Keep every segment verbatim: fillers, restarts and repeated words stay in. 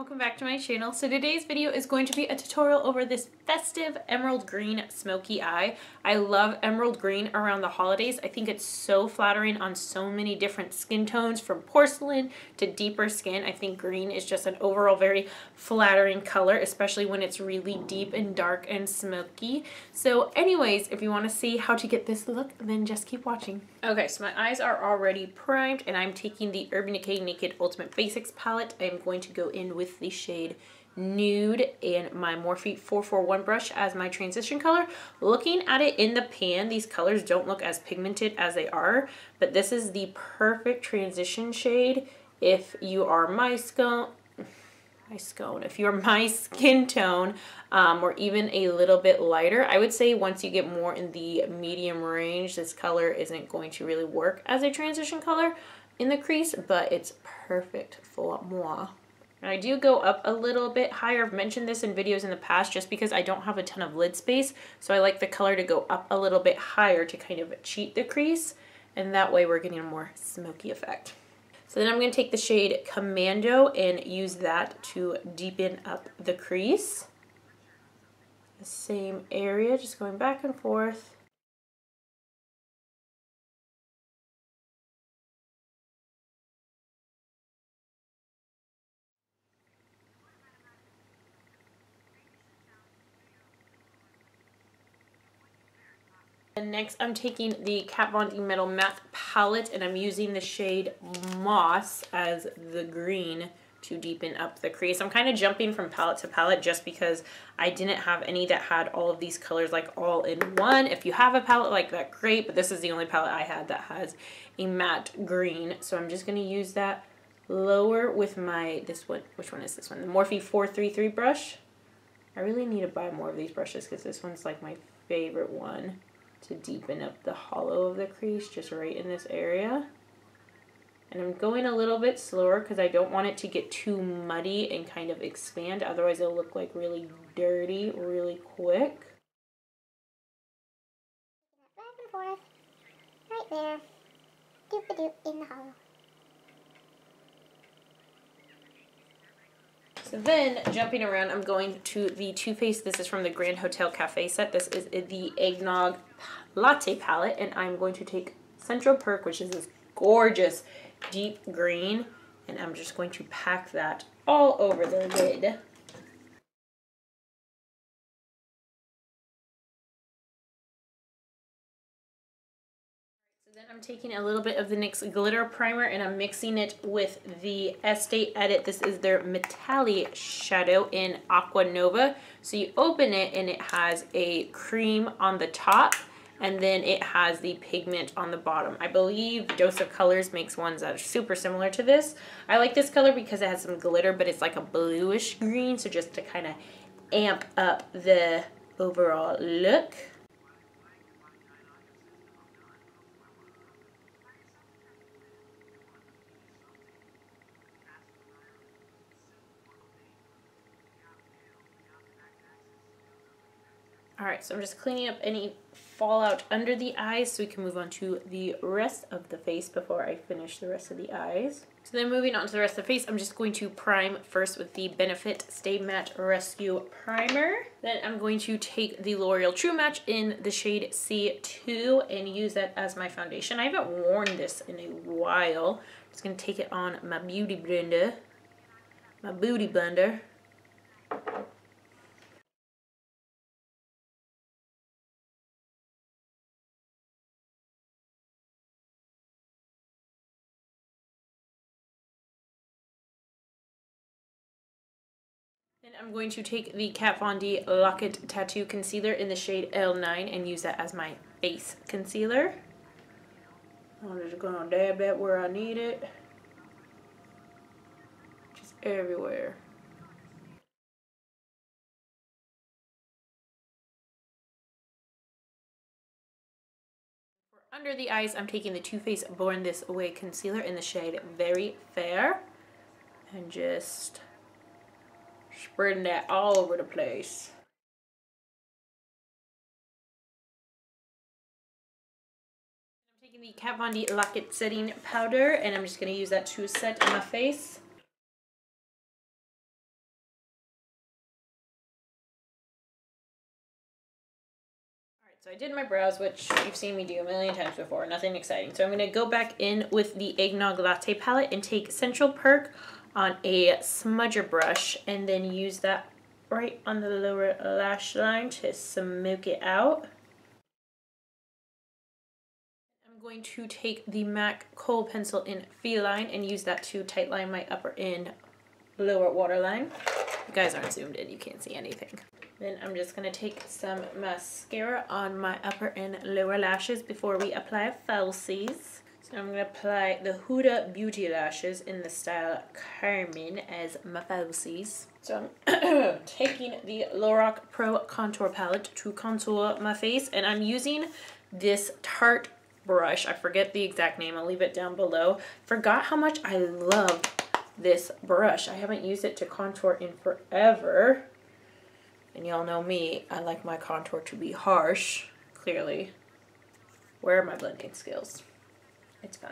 welcome back to my channel. So today's video is going to be a tutorial over this festive emerald green smoky eye. I love emerald green around the holidays. I think it's so flattering on so many different skin tones, from porcelain to deeper skin. I think green is just an overall very flattering color, especially when it's really deep and dark and smoky. So anyways, if you want to see how to get this look, then just keep watching. Okay, so my eyes are already primed and I'm taking the Urban Decay Naked Ultimate Basics palette. I'm going to go in with the shade Nude and my Morphe four four one brush as my transition color. Looking at it in the pan, these colors don't look as pigmented as they are, but this is the perfect transition shade if you are my scone, my scone, if you're my skin tone, um, or even a little bit lighter. I would say once you get more in the medium range, this color isn't going to really work as a transition color in the crease, but it's perfect for moi. And I do go up a little bit higher. I've mentioned this in videos in the past just because I don't have a ton of lid space. So I like the color to go up a little bit higher to kind of cheat the crease. And that way we're getting a more smoky effect. So then I'm going to take the shade Commando and use that to deepen up the crease. The same area, just going back and forth. And next I'm taking the Kat Von D Metal Matte palette and I'm using the shade Moss as the green to deepen up the crease. I'm kind of jumping from palette to palette just because I didn't have any that had all of these colors like all in one. If you have a palette like that, great, but this is the only palette I had that has a matte green. So I'm just going to use that lower with my, this one, which one is this one? The Morphe four three three brush. I really need to buy more of these brushes because this one's like my favorite one to deepen up the hollow of the crease, just right in this area. And I'm going a little bit slower because I don't want it to get too muddy and kind of expand, otherwise it'll look like really dirty really quick. Back and forth, right there, doop-a-doop in the hollow. So then, jumping around, I'm going to the Too Faced, this is from the Grand Hotel Cafe set. This is the Eggnog Latte palette, and I'm going to take Central Perk, which is this gorgeous deep green, and I'm just going to pack that all over the lid. Then I'm taking a little bit of the NYX Glitter Primer and I'm mixing it with the Estee Edit. This is their Metallishadow in Aquanova. So you open it and it has a cream on the top and then it has the pigment on the bottom. I believe Dose of Colors makes ones that are super similar to this. I like this color because it has some glitter, but it's like a bluish green, so just to kind of amp up the overall look. Alright, so I'm just cleaning up any fallout under the eyes so we can move on to the rest of the face before I finish the rest of the eyes. So then moving on to the rest of the face, I'm just going to prime first with the Benefit Stay Matte Rescue Primer. Then I'm going to take the L'Oreal True Match in the shade C two and use that as my foundation. I haven't worn this in a while. I'm just going to take it on my beauty blender. My booty blender. Then I'm going to take the Kat Von D Lock-It Tattoo Concealer in the shade L nine and use that as my base concealer. I'm just going to dab that where I need it. Just everywhere. For under the eyes, I'm taking the Too Faced Born This Way Concealer in the shade Very Fair. And just spreading that all over the place. I'm taking the Kat Von D Lock-It Setting Powder and I'm just going to use that to set my face. So I did my brows, which you've seen me do a million times before, nothing exciting. So I'm going to go back in with the Eggnog Latte palette and take Central Perk on a smudger brush and then use that right on the lower lash line to smoke it out. I'm going to take the MAC Kohl pencil in Feline and use that to tightline my upper and lower waterline. You guys aren't zoomed in, you can't see anything. Then I'm just going to take some mascara on my upper and lower lashes before we apply falsies. So I'm going to apply the Huda Beauty Lashes in the style Carmen as my falsies. So I'm taking the Lorac Pro Contour Palette to contour my face, and I'm using this Tarte brush. I forget the exact name. I'll leave it down below. Forgot how much I love this brush. I haven't used it to contour in forever. And y'all know me, I like my contour to be harsh, clearly. Where are my blending skills? It's fine.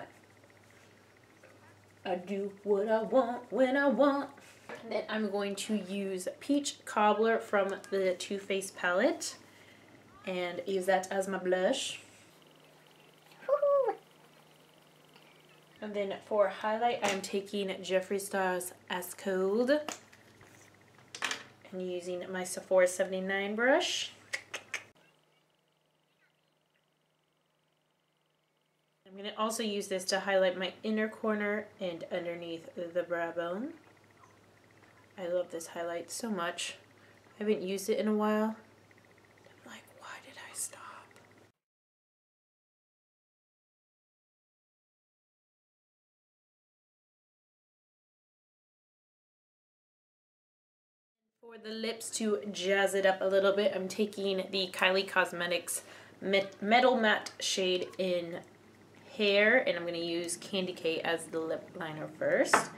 I do what I want when I want. And then I'm going to use Peach Cobbler from the Too Faced palette and use that as my blush. And then for highlight, I'm taking Jeffree Star's As Cold and using my Sephora seventy-nine brush. I'm going to also use this to highlight my inner corner and underneath the brow bone. I love this highlight so much. I haven't used it in a while. I'm like, why did I stop? For the lips, to jazz it up a little bit, I'm taking the Kylie Cosmetics Metal Matte shade in Heir, and I'm going to use Candy K as the lip liner first.